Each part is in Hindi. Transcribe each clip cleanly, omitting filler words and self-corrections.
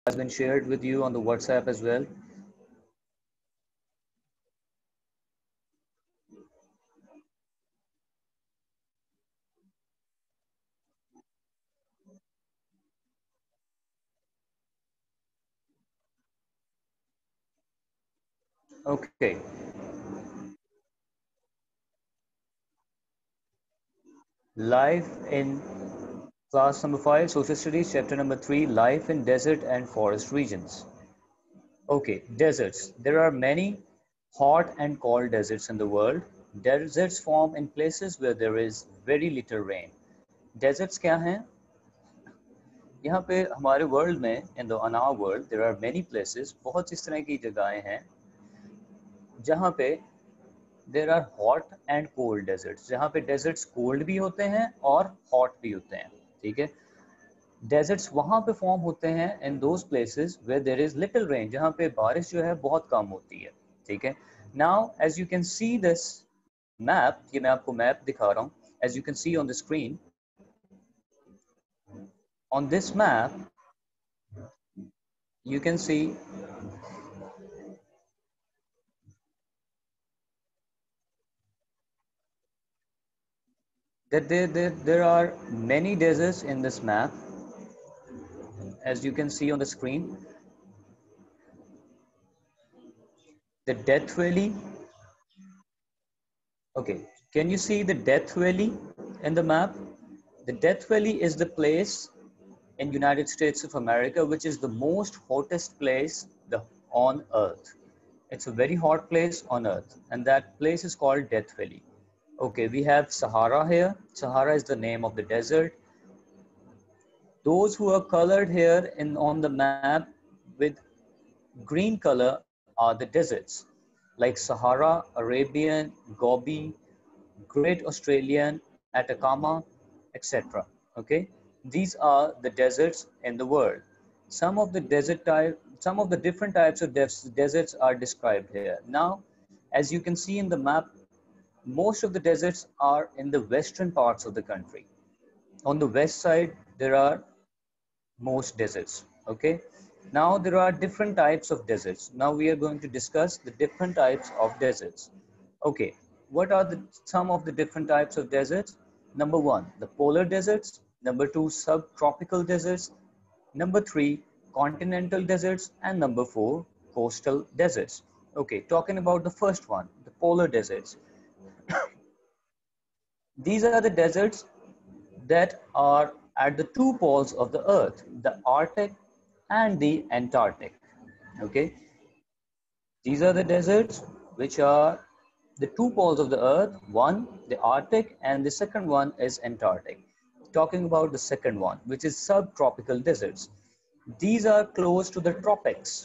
has been shared with you on the WhatsApp as well. Okay. Life in class number 5, Social Studies, chapter number 3, Life in Desert and Forest Regions. Okay, deserts. There are many hot and cold deserts in the world. Deserts form in places where there is very little rain. Deserts क्या हैं? यहाँ पे हमारे वर्ल्ड में, in our world, there are many places, बहुत इस तरह की जगहें हैं जहाँ पे there are hot and cold deserts, जहाँ पे deserts cold भी होते हैं और hot भी होते हैं, ठीक है? Deserts वहाँ पे form होते हैं in those places where there is little rain, जहाँ पे बारिश जो है बहुत कम होती है, ठीक है? Now, as you can see this map, ये मैं आपको map दिखा रहा हूँ. As you can see on the screen, on this map, you can see that there are many deserts in this map, as you can see on the screen. The Death Valley. Okay, can you see the Death Valley in the map? The Death Valley is the place in United States of America which is the most hottest place on earth. It's a very hot place on earth, and that place is called Death Valley. Okay, we have Sahara here. Sahara is the name of the desert. Those who are colored here on the map with green color are the deserts, like Sahara, Arabian, Gobi, Great Australian, Atacama, etc. Okay, these are the deserts in the world. Some of the different types of deserts are described here. Now, as you can see in the map, most of the deserts are in the western parts of the country. On the west side, there are most deserts. Okay, now there are different types of deserts. Now we are going to discuss the different types of deserts. Okay, what are some of the different types of deserts? Number 1, the polar deserts. Number 2, subtropical deserts. Number 3, continental deserts. And number 4, coastal deserts. Okay, talking about the first one, the polar deserts. These are the deserts that are at the two poles of the earth, the Arctic and the Antarctic. Okay, these are the deserts which are the two poles of the earth, one the Arctic and the second one is Antarctic. Talking about the second one, which is subtropical deserts. These are close to the tropics,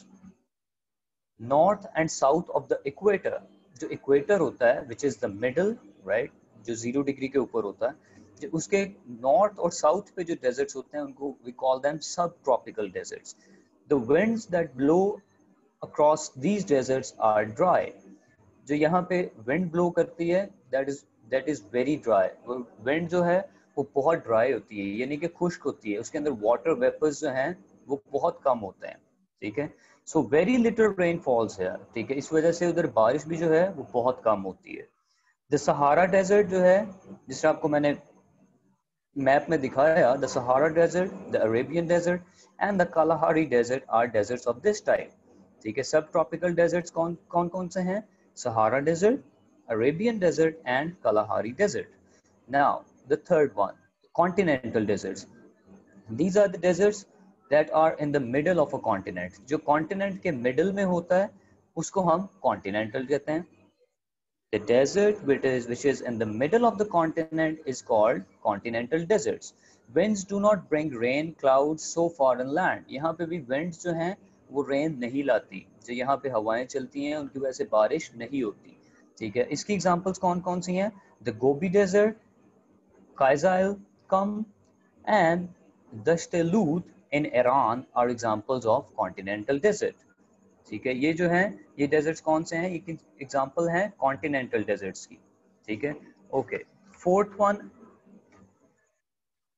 north and south of the equator. जो equator होता है, which is the middle, right, जो 0 डिग्री के ऊपर होता है, जो उसके north और south पे जो deserts होते हैं उनको we call them subtropical deserts. The winds that blow across these deserts are dry. जो यहाँ पे wind blow करती है, that is very dry. Wind जो है वो बहुत dry होती है, यानी कि खुश्क होती है, उसके अंदर water vapors जो हैं वो बहुत कम होते हैं, ठीक है? So very little rain falls here, ठीक है? इस वजह से उधर बारिश भी जो है वो बहुत कम होती है. The Sahara Desert जो है, जिससे आपको मैंने मैप में दिखाया, the Sahara Desert, the Arabian Desert and the Kalahari Desert are deserts of this type. ठीक है? Subtropical deserts कौन से हैं? Sahara Desert, Arabian Desert and Kalahari Desert. Now the third one, continental deserts. These are the deserts that are in the middle of a continent. जो continent के middle में होता है उसको हम continental कहते हैं. The desert which is in the middle of the continent is called continental deserts. Winds do not bring rain clouds so far inland. यहाँ पे भी winds जो हैं वो rain नहीं लाती. जो यहाँ पे हवाएं चलती हैं उनकी वजह से बारिश नहीं होती. ठीक है? इसकी examples कौन सी हैं? The Gobi Desert, Kaizal Kum and Dashtalut in Iran are examples of continental desert. ठीक है? ये जो हैं ये deserts कौन से हैं? ये example हैं continental deserts की. ठीक है? Okay. Fourth one,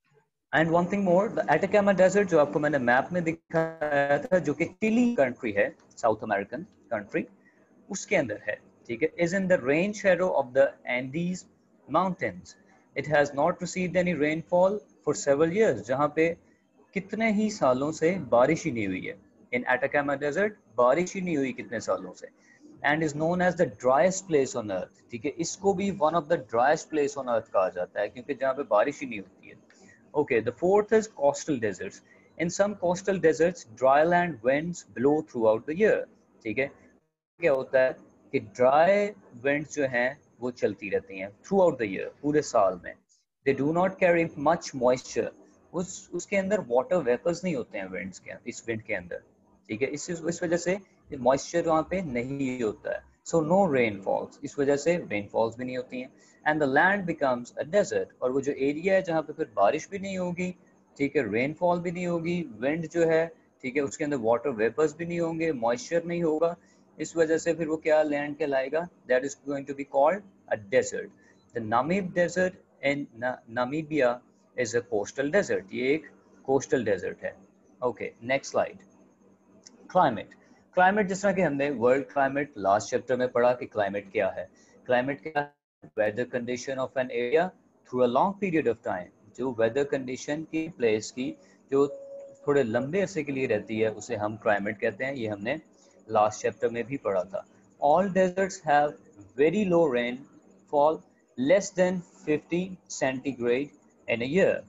and one thing more, the Atacama desert जो आपको मैंने मैप में दिखाया था, जो कि चिली कंट्री है, साउथ अमेरिकन कंट्री, उसके अंदर है, ठीक है, is in the rain shadow of the Andes mountains. It has not received any rainfall for several years, जहाँ पे कितने ही सालों से बारिश ही नहीं हुई है। इन एटाकामा डेजर्ट बारिश ही नहीं हुई कितने सालों से, and is known as the driest place on earth, ठीक है, इसको भी one of the driest place on earth कहा जाता है, क्योंकि जहाँ पे बारिश ही नहीं होती है। Okay, the fourth is coastal deserts. In some coastal deserts, dry land winds blow throughout the year. ठीक है, क्या होता है कि ड्राई winds जो हैं वो चलती रहती हैं थ्रू आउट द ईयर, पूरे साल में। They do not carry much moisture. उसके अंदर वाटर वेपर्स नहीं होते हैं winds के, इस wind के अंदर, ठीक है, इस वजह से मॉइस्चर वहाँ पे नहीं होता है। सो नो रेनफॉल्स, इस वजह से रेनफॉल्स भी नहीं होती हैं, and the land becomes a desert. और वो जो एरिया है जहाँ पे फिर बारिश भी नहीं होगी, ठीक है, रेनफॉल भी नहीं होगी, विंड जो है, ठीक है, उसके अंदर वाटर वेपर्स भी नहीं होंगे, मॉइस्चर नहीं होगा, इस वजह से फिर वो क्या लैंड कहलाएगा, that is going to be called a desert. The Namib desert in Namibia is a coastal desert, ये एक कोस्टल डेजर्ट है। Okay, next slide. Climate. Climate, जिस तरह कि हमने वर्ल्ड क्लाइमेट लास्ट चैप्टर में पढ़ा कि क्लाइमेट क्या है। क्लाइमेट क्या है? Weather condition of an area through a long period of time, जो वेदर कंडीशन की प्लेस की जो थोड़े लंबे अरसे के लिए रहती है, उसे हम क्लाइमेट कहते हैं। ये हमने लास्ट चैप्टर में भी पढ़ा था। All deserts have very low rainfall, less than 50 centigrade in a year,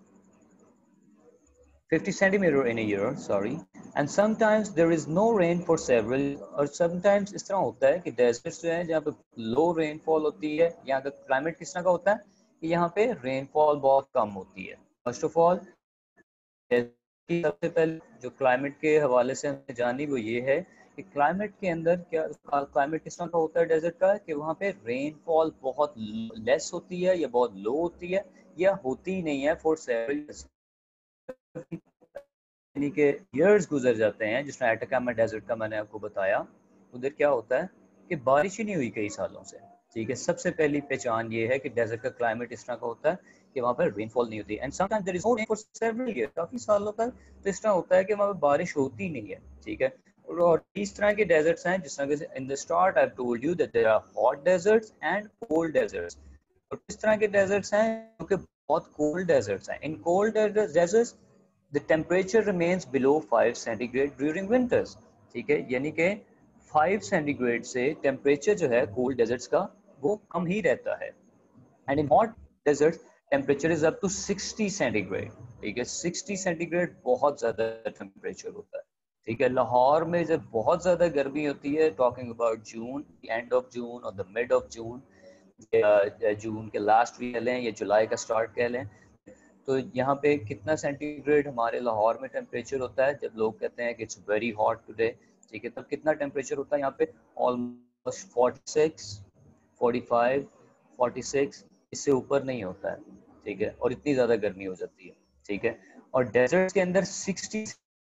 50 centimeter in a year, sorry, and sometimes there is no rain for several, और sometimes इस तरह होता है कि deserts जो है जहाँ पे low rainfall होती है, यहाँ का climate किस तरह का होता है कि यहाँ पे rainfall बहुत कम होती है। First of all, सबसे पहले जो क्लाइमेट के हवाले से हमने जानी वो ये है कि क्लाइमेट के अंदर क्या, क्लाइमेट किस तरह का होता है डेजर्ट का, कि वहाँ पे रेनफॉल बहुत लेस होती है या बहुत लो होती है या होती ही नहीं है फॉर सेवरल, यानी कि ईयर्स गुजर जाते हैं। जिसमें एटाकामा डेजर्ट का मैंने आपको बताया, उधर क्या होता है कि बारिश ही नहीं हुई कई सालों से, ठीक है। सबसे पहली पहचान ये है कि डेजर्ट का क्लाइमेट इस तरह का होता है कि वहाँ पर रेनफॉल नहीं होती, and sometimes there is no rain for several year, काफी सालों तक तो इस तरह होता है कि वहाँ पर बारिश होती नहीं है, ठीक है। और इस तरह के डेजर्ट्स हैं, जिस तरह से in the start I have told you that there are hot deserts and cold deserts. और इस तरह के डेजर्ट्स हैं जो कि बहुत कोल्ड डेजर्ट्स हैं। In cold deserts the temperature remains below 5 centigrade during winters, ठीक है, यानी कि 5 सेंटीग्रेड से टेम्परेचर जो है कोल्ड डेजर्ट्स का वो कम ही रहता है। And in hot deserts temperature is up to 60 centigrade, ठीक है, 60 सेंटीग्रेड बहुत ज्यादा टेम्परेचर होता है, ठीक है। लाहौर में जब बहुत ज्यादा गर्मी होती है, talking about June, and of June और द मिड ऑफ जून, या जून के लास्ट वीक कह लें या जुलाई का स्टार्ट कह लें, तो यहाँ पे कितना सेंटीग्रेड हमारे लाहौर में टेम्परेचर होता है जब लोग कहते हैं कि इट्स वेरी हॉट टुडे, ठीक है, तब कितना टेम्परेचर होता है यहाँ पे? ऑलमोस्ट 46, 45, 46, इससे ऊपर नहीं होता है, ठीक है, और इतनी ज्यादा गर्मी हो जाती है, ठीक है। और डेजर्ट के अंदर 60,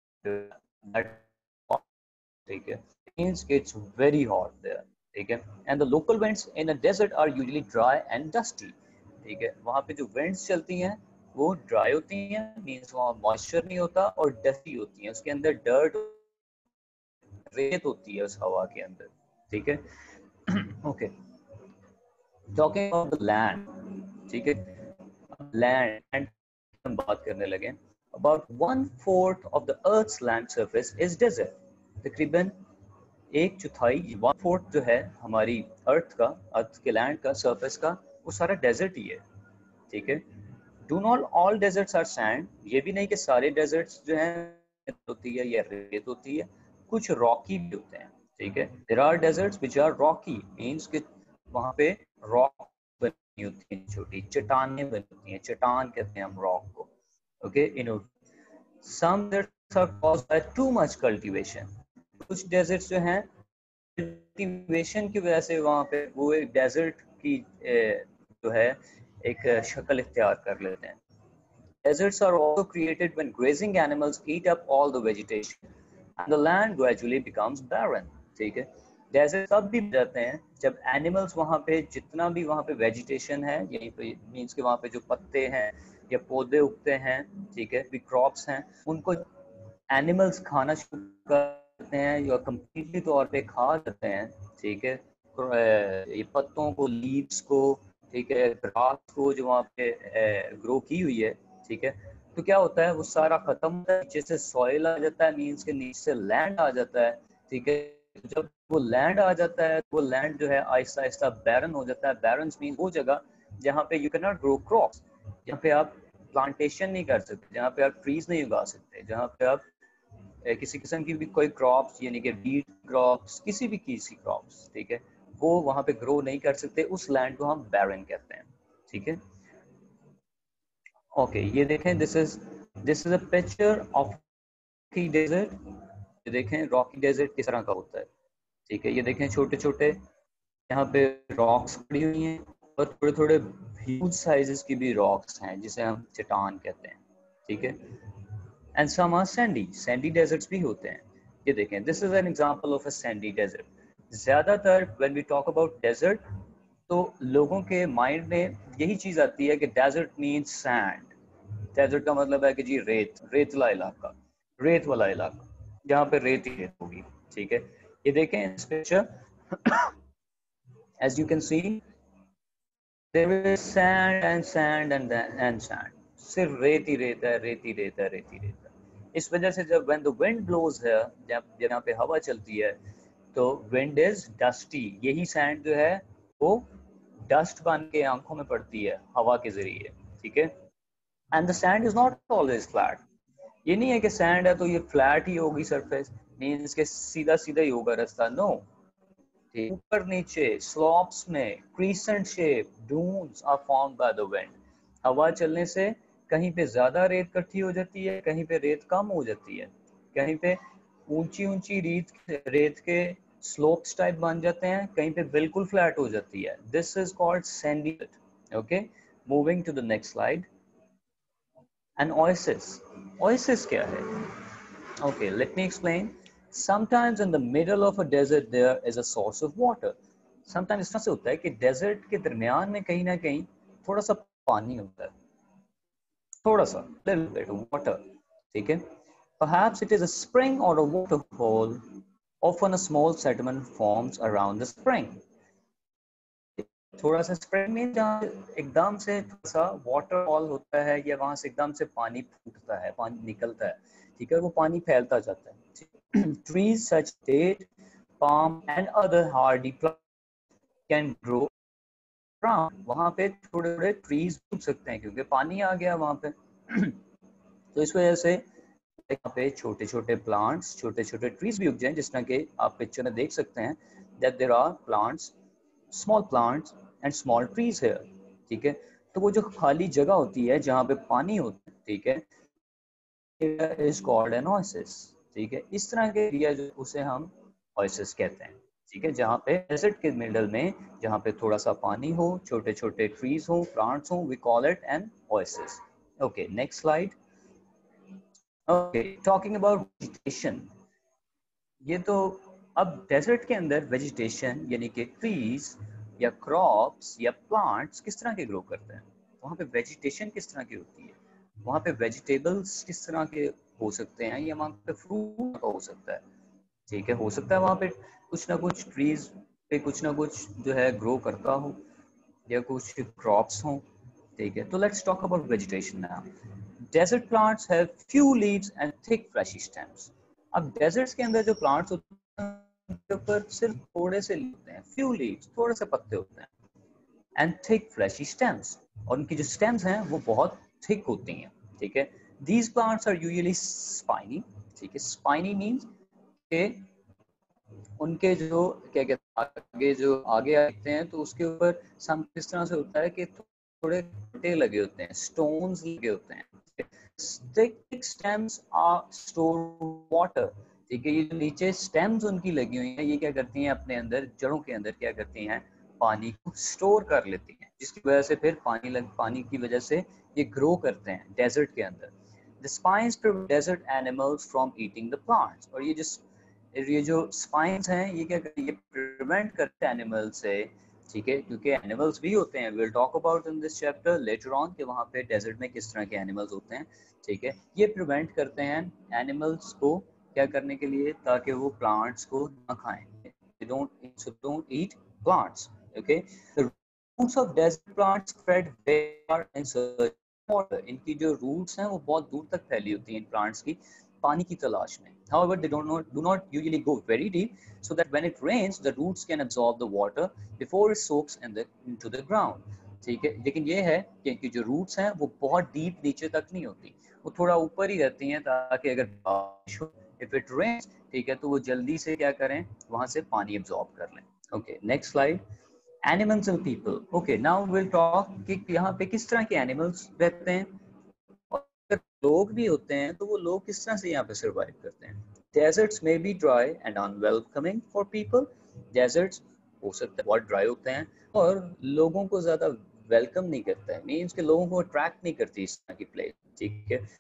ठीक है, means it's very hot there, ठीक है। and the local winds in a desert are usually dry and dusty, ठीक है, वहाँ पे जो winds चलती हैं वो ड्राई होती हैं, मींस वहाँ मॉइस्चर नहीं होता, और डस्टी होती हैं, उसके अंदर डर्ट, रेत होती है उस हवा के अंदर, ठीक है। Okay, talking about the land, ठीक है, लैंड हम बात करने लगे। About 1/4 of the earth's land surface is desert, तकरीबन 1/4, 1/4 जो है हमारी अर्थ का, अर्थ के लैंड का सरफेस का, वो सारा डेजर्ट ही है, ठीक है। Do not all deserts are sand, ये भी नहीं कि सारे डेजर्ट्स जो हैं होती है या रेत होती है, कुछ रॉकी भी होते हैं, ठीक है। There are deserts which are rocky, means कि वहां पे रॉक बनी होती है, छोटी चट्टानें बनी होती हैं, चट्टान कहते हैं हम रॉक को, okay. In some deserts are caused by too much cultivation, कुछ डेजर्ट्स जो हैं कल्टीवेशन की वजह से वहां पे वो एक डेजर्ट की जो है एक शक्ल इख्तियार कर लेते हैं। Deserts are also created when grazing animals eat up all the vegetation and the land gradually becomes barren, ठीक है। डेजर्ट तब भी जाते हैं जब एनिमल्स वहाँ पे जितना भी वहाँ पे वेजिटेशन है, यही पे मीन्स के वहाँ पे जो पत्ते हैं या पौधे उगते हैं, ठीक है, भी क्रॉप्स हैं, उनको एनिमल्स खाना शुरू करते हैं या कम्प्लीटली तौर पे खा जाते हैं, ठीक है, ये पत्तों को, लीव्स को, ठीक है, ग्रास को जो वहाँ पे ग्रो की हुई है, ठीक है, तो क्या होता है वो सारा खत्म होता है, नीचे से सॉइल आ जाता है, मीन्स के नीचे से लैंड आ जाता है, ठीक है। जब वो लैंड आ जाता है वो लैंड जो है आहिस्ता आहिस्ता बैरन हो जाता है। बैरन मीन वो जगह जहाँ पे you can not grow crops, जहाँ पे आप प्लांटेशन नहीं कर सकते, जहाँ पे आप ट्रीज नहीं उगा सकते, जहाँ पे आप किसी किस्म की भी कोई क्रॉप्स यानी कि वीट क्रॉप्स, किसी क्रॉप्स, ठीक है, वो वहाँ पे ग्रो नहीं कर सकते, उस लैंड को हम बैरन कहते हैं, ठीक है। ओके, ये देखें, this is a picture of rocky desert. ये देखें रॉकी डेजर्ट किस तरह का होता है, ठीक है। ये देखें छोटे छोटे यहाँ पे रॉक्स पड़ी हुई हैं और थोड़े थोड़े ह्यूज साइजेस की भी रॉक्स हैं जिसे हम चट्टान कहते हैं, ठीक है। And some are sandy deserts भी होते हैं। ये देखें, this is an example of a sandy desert. ज्यादातर when we talk about desert तो लोगों के माइंड में यही चीज आती है कि डेजर्ट मीन्स सैंड। डेजर्ट का मतलब है कि जी रेत, रेतला इलाका, रेत वाला इलाका जहाँ पे रेत ही रेत होगी, ठीक है। ये देखें इस picture, as you can see there is sand and sand and sand, सिर्फ रेत ही रेत है, रेत ही रेत है, रेत ही रेत है। इस वजह से जब when the wind blows है, जब यहाँ पे हवा चलती है तो wind is dusty, यही सैंड जो है वो डस्ट बन के आंखों में पड़ती है हवा के जरिए, ठीक है। And the sand is not always flat, ये नहीं है कि सैंड है तो ये फ्लैट ही होगी सरफेस, मीन्स के सीधा सीधा ही होगा रास्ता, नो। ऊपर नीचे स्लॉप्स में crescent shape dunes are formed by the wind. हवा चलने से कहीं पे ज्यादा रेत इकट्ठी हो जाती है, कहीं पे रेत कम हो जाती है, कहीं पे ऊंची ऊंची रेत के स्लोप्स टाइप बन जाते हैं, कहीं पे बिल्कुल फ्लैट हो जाती है। This is called sandy. Okay, moving to the next slide. An oasis क्या है? Okay, let me explain. Sometimes in the middle of a desert there is a source of water. Sometimes इस तरह से होता है कि डेजर्ट के दरमियान में कहीं ना कहीं थोड़ा सा पानी होता है, थोड़ा सा little bit of water, ठीक है। Perhaps it is a spring or a waterfall. Often a small sediment forms around the spring. थोड़ा सा स्प्रिंग में जहाँ एकदम से थोड़ा सा वाटरफॉल होता है या वहां से एकदम से पानी फूटता है, पानी निकलता है, ठीक है, वो पानी फैलता जाता है। Trees such date, palm and other hardy plants can grow around. वहां पे थोड़े थोड़े ट्रीज उग सकते हैं क्योंकि पानी आ गया वहां पे। तो इस वजह से यहाँ पे छोटे छोटे प्लांट्स, छोटे छोटे ट्रीज भी उग जाएं, जिस तरह के आप पिक्चर में देख सकते हैं that there are plants, small plants and small trees here, ठीक है। तो वो जो खाली जगह होती है जहाँ पे पानी होता है, ठीक है, is called an oasis, ठीक है। इस तरह के एरिया जो उसे हम oasis कहते हैं, ठीक है, जहाँ पे डेजर्ट के मिडल में जहाँ पे थोड़ा सा पानी हो, छोटे छोटे ट्रीज हो, प्लांट्स हो, we call it an oasis. Okay, next slide. Okay, talking about vegetation. ये तो अब डेजर्ट के अंदर वेजिटेशन यानी कि ट्रीज या क्रॉप्स या प्लांट्स किस तरह के ग्रो करते हैं, वहाँ पे वेजिटेशन किस तरह की होती है, वहाँ पे वेजिटेबल्स किस तरह के हो सकते हैं, या वहाँ पे फ्रूट हो सकता है, ठीक है, हो सकता है वहाँ पे कुछ ना कुछ ट्रीज पे कुछ ना कुछ जो है ग्रो करता हो या कुछ क्रॉप्स हो, ठीक है। तो let's talk about vegetation now. Desert plants have few leaves and thick fleshy stems. अब डेजर्ट्स के अंदर जो प्लांट्स होते हैं उनके ऊपर सिर्फ थोड़े से होते हैं, फ्यू लीव्स, थोड़े से पत्ते होते हैं, एंड थिक फ्लैशी स्टेम्स, और उनकी जो स्टेम्स हैं वो बहुत थिक होती हैं, ठीक है। These plants are usually spiny, ठीक है। स्पाइनी मींस के उनके जो क्या कहते हैं आगे जो आगे आते हैं तो उसके ऊपर सम किस तरह से होता है कि थोड़े कांटे लगे होते हैं, स्टोन्स लगे होते हैं। Thick stems are store water, ठीक है। ये जो नीचे स्टेम्स उनकी लगी हुई हैं ये क्या करती हैं, अपने अंदर जड़ों के अंदर क्या करती हैं, पानी को स्टोर कर लेती हैं, जिसकी वजह से फिर पानी की वजह से ये ग्रो करते हैं डेजर्ट के अंदर। The spines prevent desert animals from eating the plants, और ये जो स्पाइंस हैं ये क्या करती है, प्रिवेंट करते हैं एनिमल से ठीक है, क्योंकि एनिमल्स भी होते हैं, will talk about in this chapter later on कि वहाँ पे डेजर्ट में किस तरह के एनिमल्स होते हैं। ठीक है, ये प्रिवेंट करते हैं एनिमल्स को क्या करने के लिए, ताकि वो प्लांट्स को ना खाएं, don't eat plants. Okay, the roots of desert plants spread far in search of water. इनकी जो roots हैं वो बहुत दूर तक फैली होती हैं इन plants की, पानी की तलाश में. However, they do not usually go very deep, so that when it rains, the roots can absorb the water before it soaks into the ground. ठीक है, लेकिन ये है कि इनकी जो रूट्स हैं वो बहुत डीप नीचे तक नहीं होती, वो थोड़ा ऊपर ही रहती हैं, ताकि अगर बारिश हो, इफ इट रेन्स, ठीक है, तो वो जल्दी से क्या करें, वहां से पानी एब्जॉर्ब कर लें. Okay, next slide. Animals and people. Okay, now will talk कि यहाँ पे किस तरह के एनिमल्स रहते हैं, और अगर लोग भी होते हैं तो वो लोग किस तरह से यहाँ पे सर्वाइव करते हैं. डेजर्ट्स में be dry and unwelcoming for people. Deserts हो सकता है बहुत ड्राई होते हैं और लोगों को ज्यादा वेलकम नहीं करता है, मीन्स के लोगों को अट्रैक्ट नहीं करती इस तरह की प्लेस. ठीक है,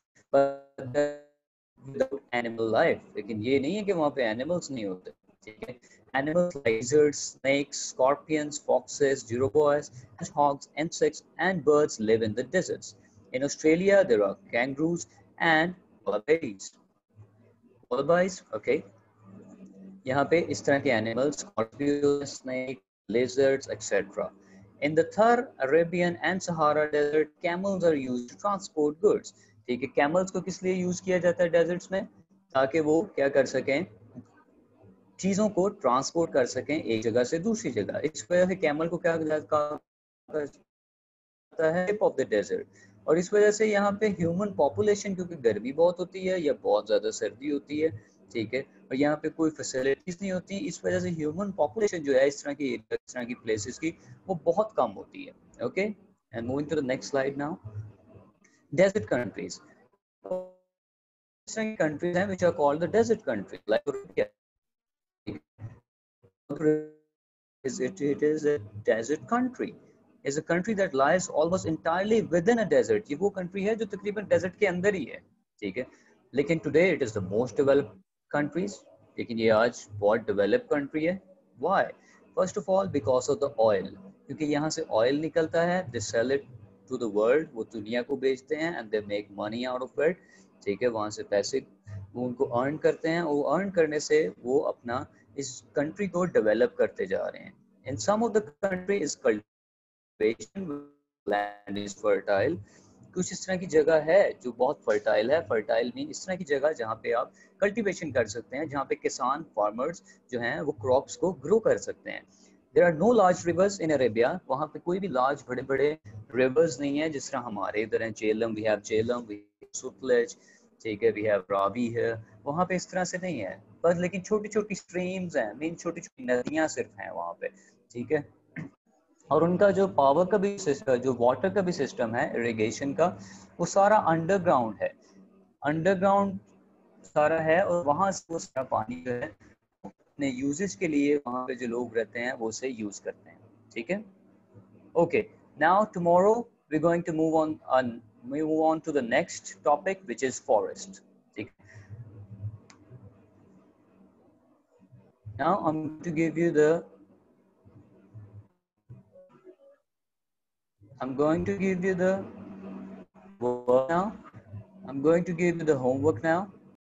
विदाउट एनिमल लाइफ, लेकिन ये नहीं है कि वहाँ पे एनिमल्स नहीं होते. ठीक है, animals like lizards, snakes, scorpions, foxes, jerboas, hedgehogs, insects, and birds live in the deserts. In Australia, there are kangaroos and wallabies. Wallabies, okay. यहाँ पे इस तरह के animals, scorpions, snakes, lizards, etc. In the Thar, Arabian and Sahara desert, camels are used to transport goods. ठीक है, camels को किस लिए यूज किया जाता है डेजर्ट्स में, ताकि वो क्या कर सकें, चीजों को ट्रांसपोर्ट कर सकें एक जगह से दूसरी जगह. इस वजह से कैमल को क्या जाता है, टिप ऑफ द डेजर्ट. और इस वजह से यहाँ पे ह्यूमन पॉपुलेशन, क्योंकि गर्मी बहुत होती है या बहुत ज्यादा सर्दी होती है, ठीक है, और यहाँ पे कोई फैसिलिटीज नहीं होती, इस वजह से ह्यूमन पॉपुलेशन जो है इस तरह की प्लेसेस की वो बहुत कम होती है. Okay, and moving to the next slide now. Desert countries. इस तरह की कंट्रीज हैं which are called the desert countries, like it is a desert country. Is a country that lies almost entirely within a desert. ये वो country है जो तकरीबन desert के अंदर ही है. ठीक है, लेकिन today it is the most developed countries. लेकिन ये आज बहुत developed country है. Why? First of all, because of the oil. क्योंकि यहाँ से oil निकलता है, they sell it to the world. वो दुनिया को बेचते हैं and they make money out of it. ठीक है, वहाँ से पैसे वो उनको अर्न करते हैं, वो अर्न करने से वो अपना इस कंट्री को डेवलप करते जा रहे हैं. In some of the country is cultivation, land is fertile. कुछ इस तरह की जगह है जो बहुत फर्टाइल है. फर्टाइल मीन इस तरह की जगह जहाँ पे आप कल्टीवेशन कर सकते हैं, जहाँ पे किसान फार्मर्स जो हैं वो क्रॉप्स को ग्रो कर सकते हैं. There are no large rivers in Arabia. वहाँ पे कोई भी लार्ज बड़े बड़े रिवर्स नहीं है जिस तरह हमारे इधर हैं. Jhelum, we have Jhelum, we have Sutlej, ठीक है, वी हैव रावी है. वहाँ पे इस तरह से नहीं है, बस लेकिन छोटी छोटी स्ट्रीम्स हैं, मीन छोटी छोटी नदियाँ सिर्फ हैं वहाँ पे. ठीक है, और उनका जो पावर का भी सिस्टम, जो वाटर का भी सिस्टम है इरिगेशन का, वो सारा अंडरग्राउंड है. अंडरग्राउंड सारा है, और वहाँ से वो सारा पानी जो है अपने यूजेज के लिए वहाँ पे जो लोग रहते हैं वो उसे यूज करते हैं. ठीक है, okay. Now tomorrow we going to move on to the next topic which is forest. ठीक है, now I'm going to give you the work now. I'm going to give you the homework now.